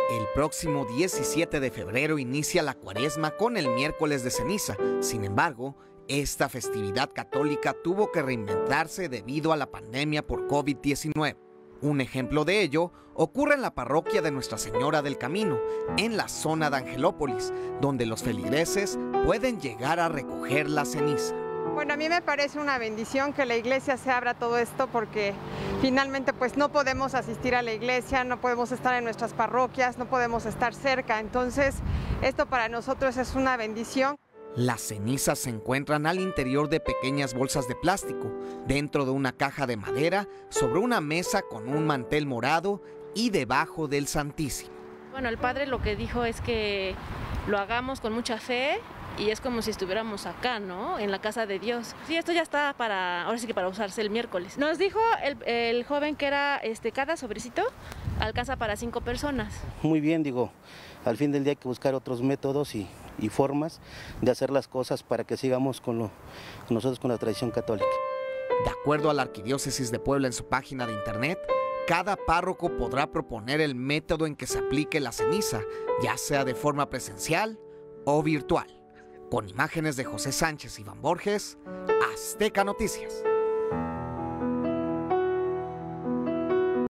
El próximo 17 de febrero inicia la Cuaresma con el miércoles de ceniza. Sin embargo, esta festividad católica tuvo que reinventarse debido a la pandemia por COVID-19. Un ejemplo de ello ocurre en la parroquia de Nuestra Señora del Camino, en la zona de Angelópolis, donde los feligreses pueden llegar a recoger la ceniza. Bueno, a mí me parece una bendición que la iglesia se abra a todo esto porque finalmente pues no podemos asistir a la iglesia, no podemos estar en nuestras parroquias, no podemos estar cerca, entonces esto para nosotros es una bendición. Las cenizas se encuentran al interior de pequeñas bolsas de plástico, dentro de una caja de madera, sobre una mesa con un mantel morado y debajo del Santísimo. Bueno, el padre lo que dijo es que lo hagamos con mucha fe y es como si estuviéramos acá, ¿no? En la casa de Dios. Sí, esto ya está ahora sí que para usarse el miércoles. Nos dijo el joven que era cada sobrecito alcanza para 5 personas. Muy bien, digo, al fin del día hay que buscar otros métodos y formas de hacer las cosas para que sigamos con nosotros con la tradición católica. De acuerdo a la Arquidiócesis de Puebla en su página de internet, cada párroco podrá proponer el método en que se aplique la ceniza, ya sea de forma presencial o virtual. Con imágenes de José Sánchez y Iván Borges, Azteca Noticias.